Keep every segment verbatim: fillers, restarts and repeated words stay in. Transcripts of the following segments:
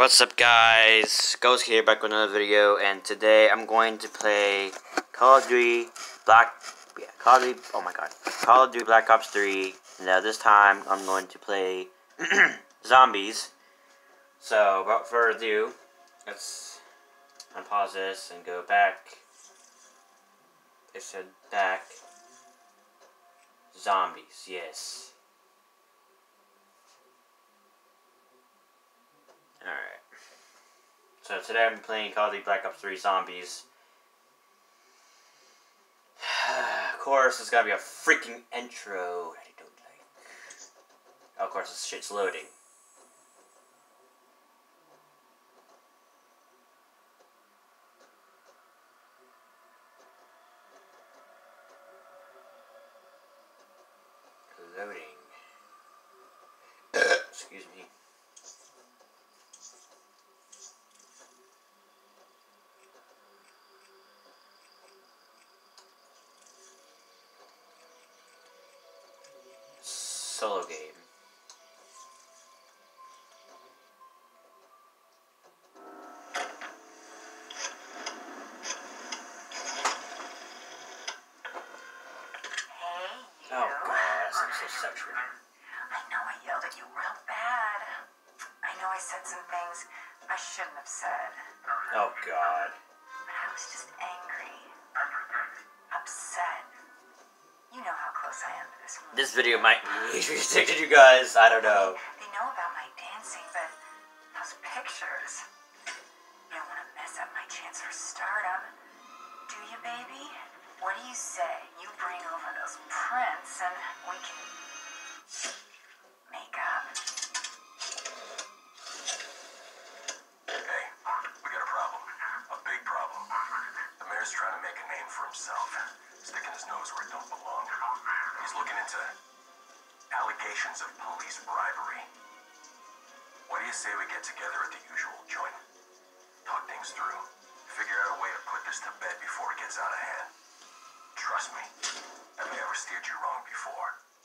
What's up, guys? Ghost here, back with another video, and today I'm going to play Call of Duty Black, yeah, Call of Duty, oh my god, Call of Duty Black Ops three. Now this time I'm going to play zombies. So without further ado, let's unpause this and go back. It said back. Zombies, yes. Alright. So today I'm playing Call of Duty Black Ops three Zombies. Of course, it's gotta be a freaking intro that I don't like. Oh, of course, this shit's loading. Loading. Excuse me. Solo game. Hey, you. Oh god, that sounds so sexual. I know I yelled at you real bad. I know I said some things I shouldn't have said. Oh god. But I was just angry. Upset. You know how close I am to this movie. This video might be restricted, you guys. I don't know. They know about my dancing, but those pictures. You don't want to mess up my chance for stardom. Do you, baby? What do you say? You bring over those prints and we can make up. Hey, we got a problem. A big problem. The mayor's trying to make a name for himself. Sticking his nose where it don't belong. He's looking into allegations of police bribery. What do you say we get together at the usual joint? Talk things through. Figure out a way to put this to bed before it gets out of hand. Trust me, have I ever steered you wrong before?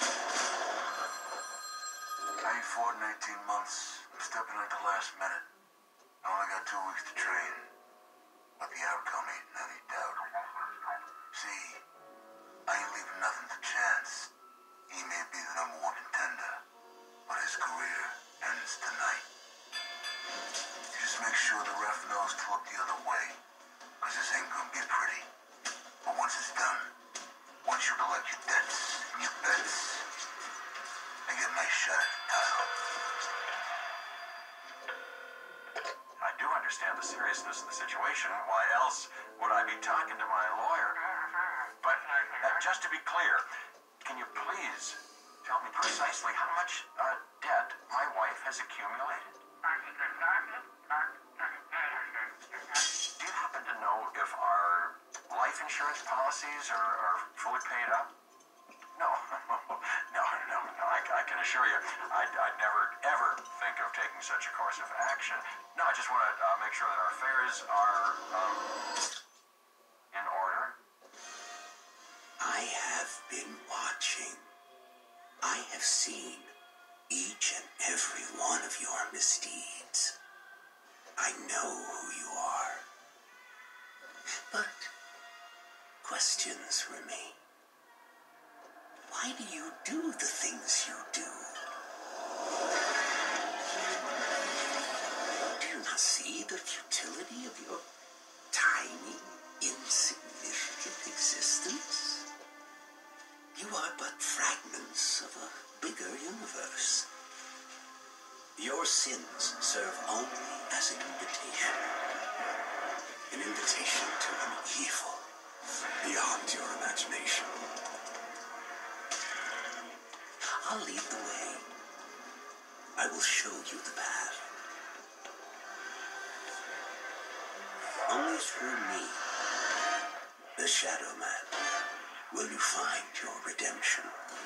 I ain't fought in eighteen months. I'm stepping at the last minute. I only got two weeks to train. But the outcome ain't in any doubt. See, I ain't leaving nothing to chance. He may be the number one contender, but his career ends tonight. Just make sure the ref knows to look the other way, cause this ain't gonna get pretty. But once it's done, once you collect your debts and your bets, I get my shot at the title. I do understand the seriousness of the situation. Why else would I be talking to my lawyer? But uh, just to be clear, can you please tell me precisely how much uh, debt my wife has accumulated? Do you happen to know if our life insurance policies are, are fully paid up? No, no, no, no. I, I can assure you, I'd, I'd never, ever think of taking such a course of action. No, I just want to uh, make sure that our affairs are um, in order. I have been watching. I have seen each and every one of your misdeeds. I know who you are. But questions remain. Why do you do the things you do? Do you not see the futility of your tiny, insignificant existence? You are but fragments of a bigger universe. Your sins serve only as an invitation. An invitation to an evil beyond your imagination. I'll lead the way. I will show you the path. Only through me, the Shadow Man, will you find your redemption.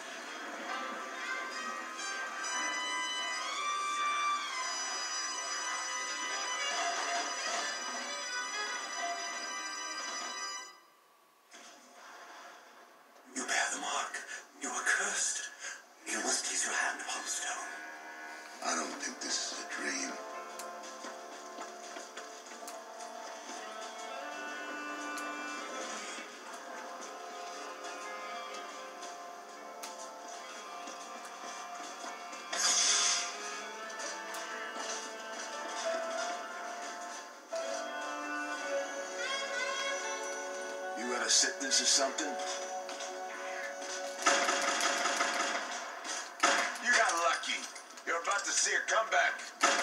You bear the mark. You are cursed. You must place your hand upon the stone. I don't think this is a dream. a sickness or something? You got lucky. You're about to see a comeback.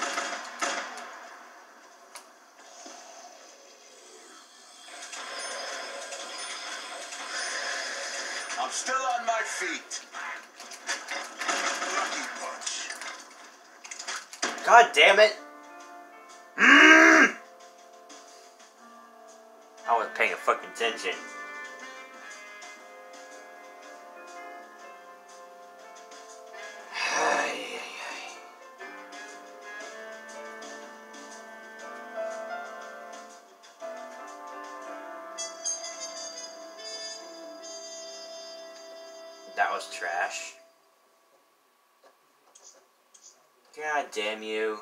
I'm still on my feet. Lucky punch. God damn it! Mm! I was paying fucking attention. That was trash. God damn you.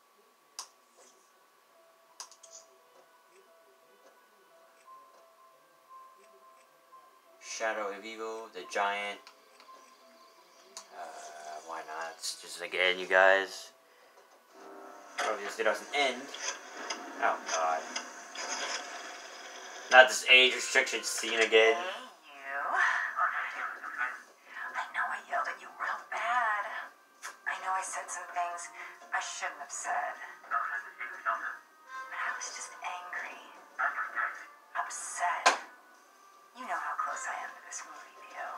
Shadow of Evil, the Giant. Uh, why not? It's just again, you guys. Obviously, it doesn't end. Oh, God. Not this age restriction scene again. Hey, you. I know I yelled at you real bad. I know I said some things I shouldn't have said. But I was just angry. Upset. You know how close I am to this movie deal.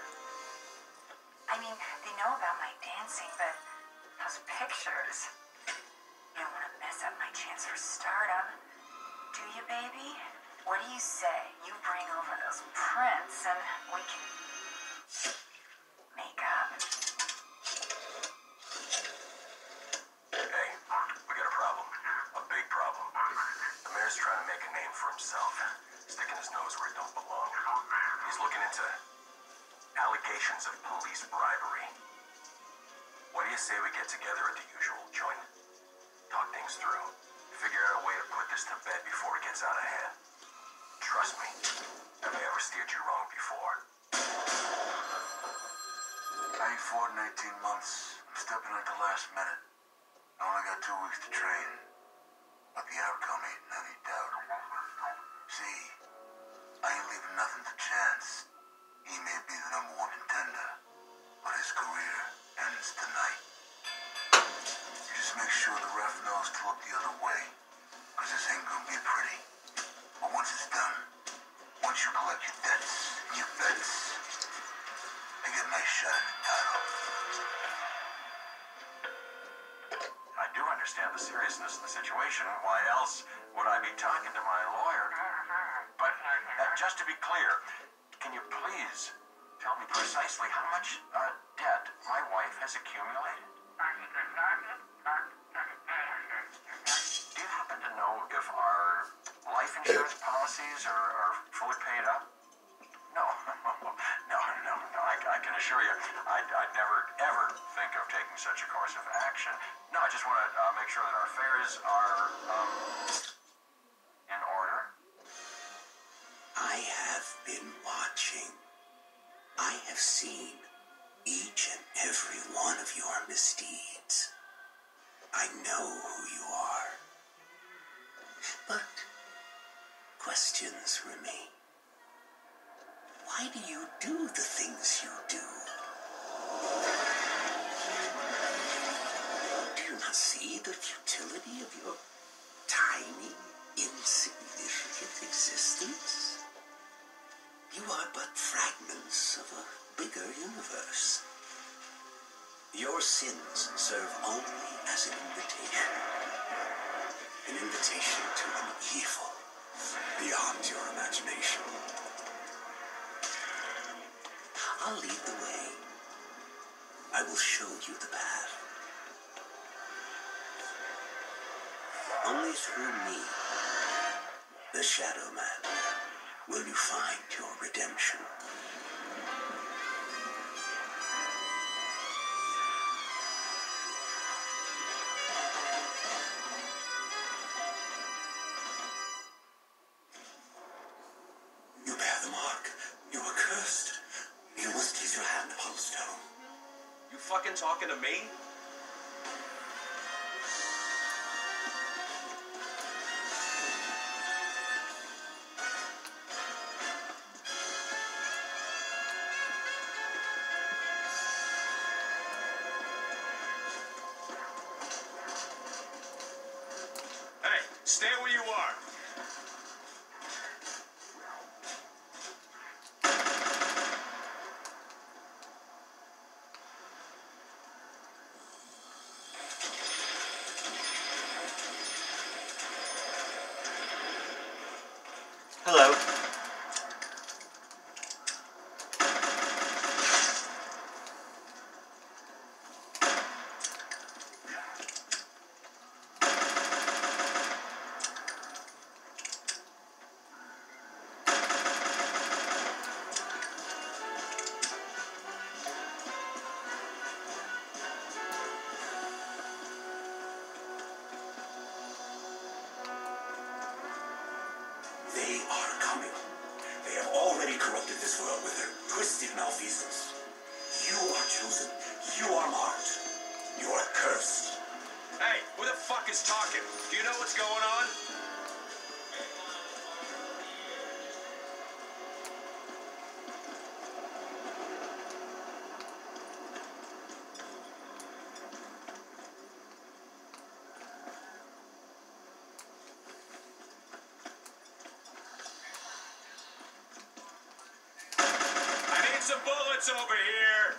I mean, they know about my dancing, but those pictures. You don't want to mess up my chance for stardom. Do you, baby? What do you say? You bring over those prints and we can make up. Hey, we got a problem. A big problem. The mayor's trying to make a name for himself. Sticking his nose where it don't belong. He's looking into allegations of police bribery. What do you say we get together at the usual joint? Talk things through. Figure out a way to put this to bed before it gets out of hand. Trust me, have I ever steered you wrong before? I ain't fought in eighteen months. I'm stepping at the last minute. I only got two weeks to train. But the outcome ain't in any doubt. See, I ain't leaving nothing to chance. He may be the number one contender, but his career ends tonight. You just make sure the ref knows to look the other way, because this ain't gonna be pretty. But once it's done, once you collect your debts and your bets, I get my shot at the title. I do understand the seriousness of the situation. Why else would I be talking to my lawyer? But uh, just to be clear, can you please tell me precisely how much uh, debt my wife has accumulated? Do you happen to know if our life insurance policies are, are fully paid up? No, no, no, no. I, I can assure you, I'd, I'd never, ever think of taking such a course of action. No, I just want to uh, make sure that our affairs are um, in order. I have been watching. I have seen each and every one of your misdeeds. I know who you are. But questions remain. Why do you do the things you do? Do you not see the futility of your tiny, insignificant existence? You are but fragments of a bigger universe. Your sins serve only as an invitation. An invitation to an evil beyond your imagination. I'll lead the way. I will show you the path. Only through me, the Shadow Man, will you find your redemption. You bear the mark. You are cursed. You must place your hand upon the stone. You fucking talking to me? Stay where you are. Hello. They are coming. They have already corrupted this world with their twisted malfeasance. You are chosen. You are marked. You are cursed. Hey, who the fuck is talking? Do you know what's going on? I need some bullets over here.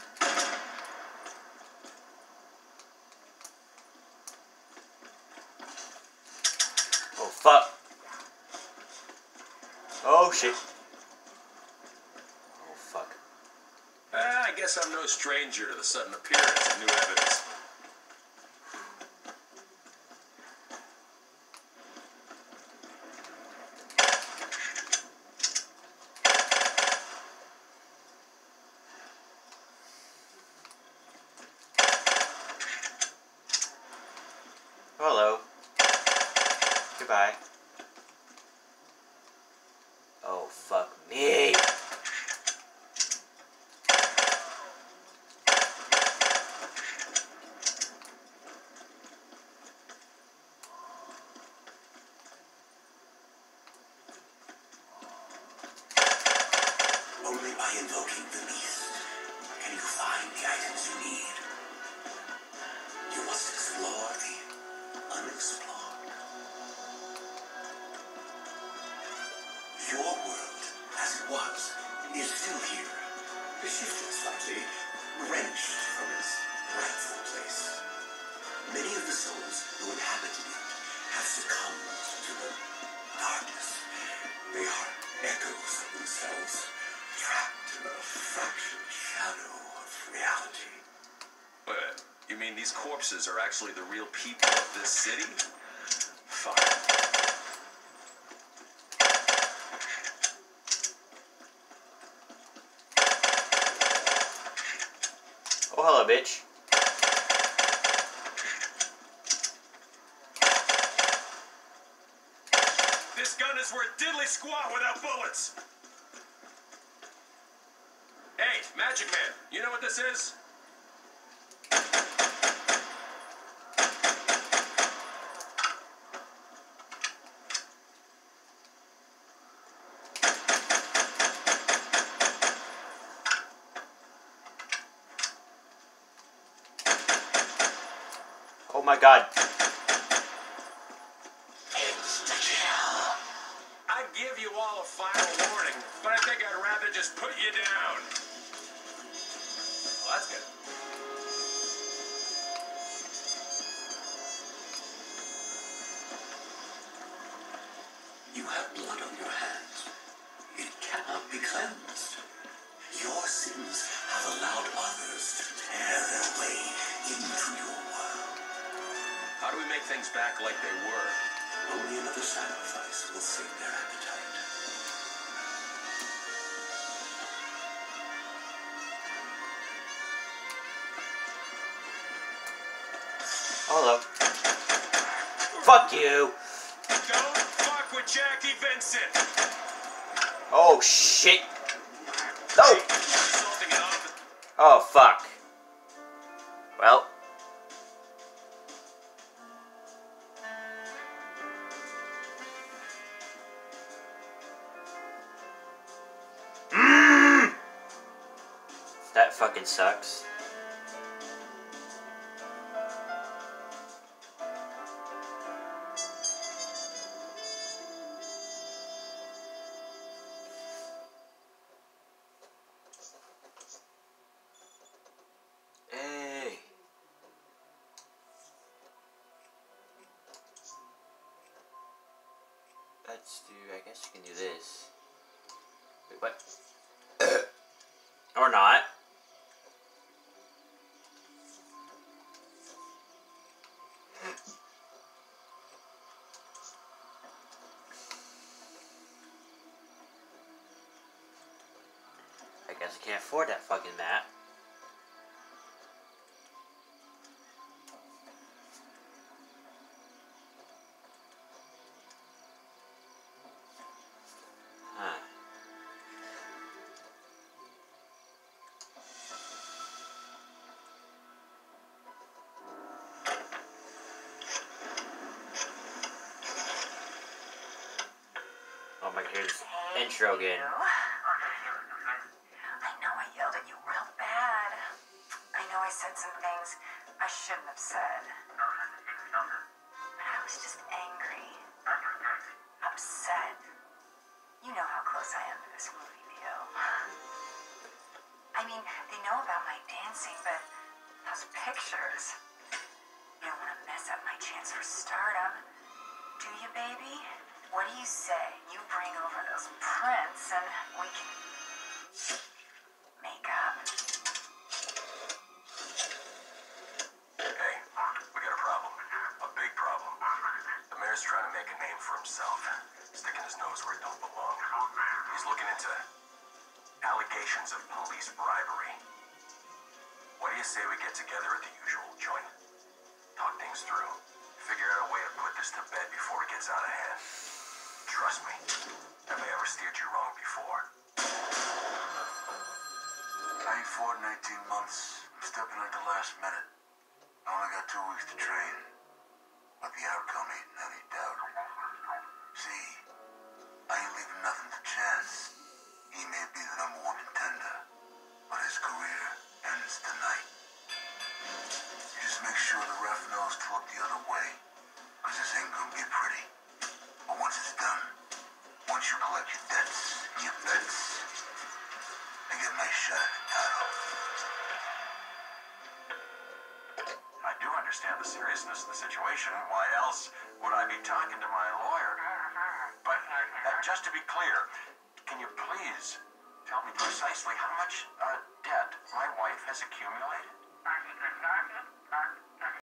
Oh fuck. Oh shit. Oh fuck. Uh, I guess I'm no stranger to the sudden appearance of new evidence. Hello. Goodbye. Oh fuck me. Only by invoking the beast can you find the items you need. You must explore the unexplored. Your world, as it was, is still here, shifted slightly, wrenched from its rightful place. Many of the souls who inhabited it have succumbed to the darkness. They are echoes of themselves, trapped in a fractured shadow of reality. Wait, you mean these corpses are actually the real people of this city? Fine. Oh hello, bitch. This gun is worth diddly squat without bullets. Hey, Magic Man, you know what this is? Oh my god. I'd give you all a final warning, but I think I'd rather just put you down. Well, that's good. You have blood on your hands. It cannot be cleansed. Your sins have allowed others to tear their way into your world. How do we make things back like they were? Only another sacrifice will sate their appetite. Oh hello. Fuck you. Don't fuck with Jackie Vincent. Oh shit. No. Assaulting an officer. Oh fuck. Well. Mm. That fucking sucks. let's do, I guess you can do this. Wait, what? Or not. I guess I can't afford that fucking map. Huh. Oh my god, here's the intro again. I know I yelled at you real bad. I know I said some things I shouldn't have said. But I was just angry. Upset. You know how close I am to this movie deal. I mean, they know about my dancing, but those pictures. You don't want to mess up my chance for stardom. Do you, baby? What do you say? You bring over those prints and we can make up. Hey, we got a problem. A big problem. The mayor's trying to make a name for himself, sticking his nose where it don't belong. He's looking into allegations of police bribery. What do you say we get together at the usual joint? Talk things through. Figure out a way to put this to bed before it gets out of hand. Trust me, have I ever steered you wrong before? I ain't fought in eighteen months. I'm stepping at the last minute. I only got two weeks to train. But the outcome ain't in any doubt. See, I ain't leaving nothing to chance. He may be the number one contender, but his career ends tonight. You just make sure the ref knows to look the other way, because this ain't gonna be pretty. But once it's done, once you collect your debts and your bets, I get my shot at the title. I do understand the seriousness of the situation. Why else would I be talking to my lawyer? But uh, just to be clear, can you please tell me precisely how much uh, debt my wife has accumulated?